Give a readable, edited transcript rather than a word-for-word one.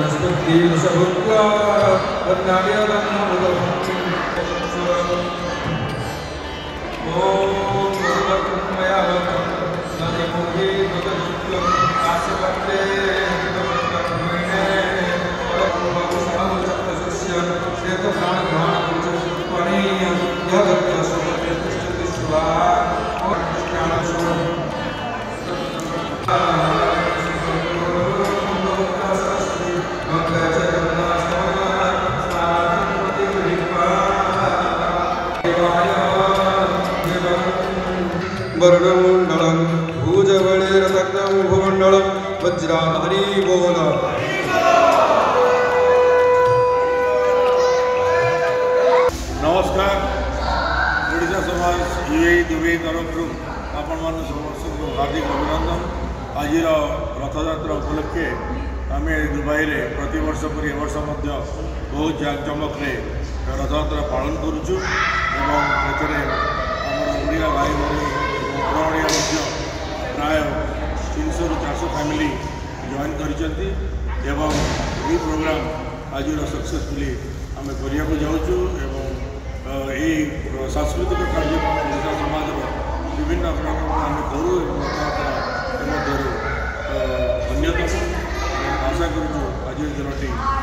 वर्णमंडलम भुजबलेरतक्तं भूमंडलम वज्राहरि बोल। नमस्कार। ओडिशा समाज यूएई दुबई तरफ आपण मान समस्त हार्दिक अभिनंदन। आज रथयात्रा उपलक्षे आम दुबई में प्रति वर्ष पर वर्ष बहुत जाकजमक रथयात्रा पालन करुचु ओडिया भाई भाई प्राय 300 ରୁ 400 फैमिली जॉइन करी प्रोग्राम आज सक्सेसफुली आम करने जाऊँ। सांस्कृतिक कार्यक्रम ओडिशा समाज विभिन्न आम करूँ अन्यतम आशा करूँ आज दिन